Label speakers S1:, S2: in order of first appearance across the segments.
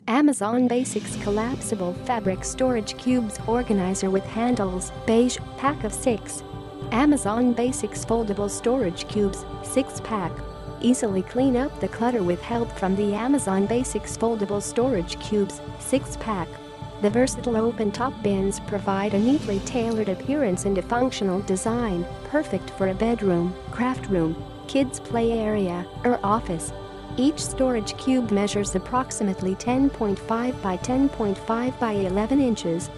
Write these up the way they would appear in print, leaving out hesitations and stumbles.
S1: Amazon Basics Collapsible Fabric Storage Cubes Organizer with Handles, Beige, Pack of 6. Amazon Basics Foldable Storage Cubes, 6-pack. Easily clean up the clutter with help from the Amazon Basics Foldable Storage Cubes, 6-pack. The versatile open-top bins provide a neatly tailored appearance and a functional design, perfect for a bedroom, craft room, kids' play area, or office. Each storage cube measures approximately 10.5 by 10.5 by 11 inches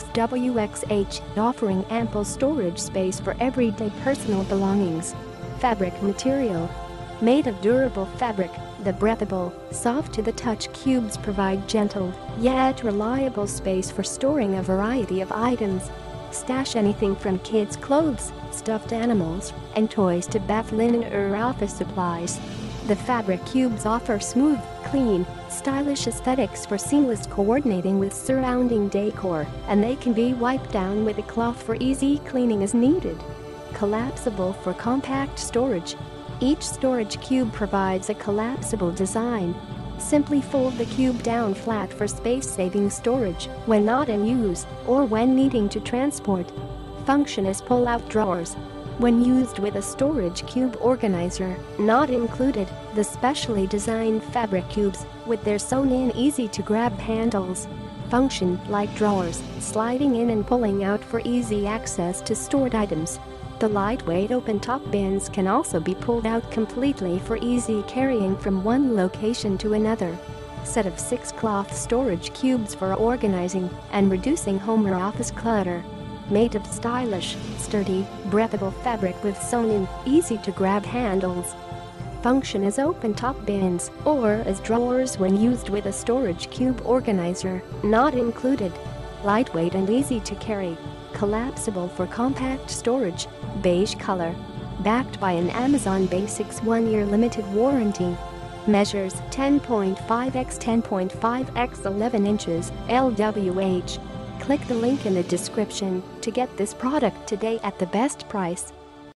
S1: LXWXH, offering ample storage space for everyday personal belongings. Fabric material. Made of durable fabric, the breathable, soft-to-the-touch cubes provide gentle, yet reliable space for storing a variety of items. Stash anything from kids' clothes, stuffed animals, and toys to bath linen or office supplies. The fabric cubes offer smooth, clean, stylish aesthetics for seamless coordinating with surrounding decor, and they can be wiped down with a cloth for easy cleaning as needed. Collapsible for compact storage. Each storage cube provides a collapsible design. Simply fold the cube down flat for space-saving storage when not in use or when needing to transport. Function as pull-out drawers. When used with a storage cube organizer, not included, the specially designed fabric cubes, with their sewn-in easy-to-grab handles, function like drawers, sliding in and pulling out for easy access to stored items. The lightweight open-top bins can also be pulled out completely for easy carrying from one location to another. Set of 6 cloth storage cubes for organizing and reducing home or office clutter. Made of stylish, sturdy, breathable fabric with sewn-in, easy-to-grab handles. Function as open-top bins or as drawers when used with a storage cube organizer, not included. Lightweight and easy to carry. Collapsible for compact storage, beige color. Backed by an Amazon Basics 1-year limited warranty. Measures 10.5 x 10.5 x 11 inches LWH. Click the link in the description to get this product today at the best price.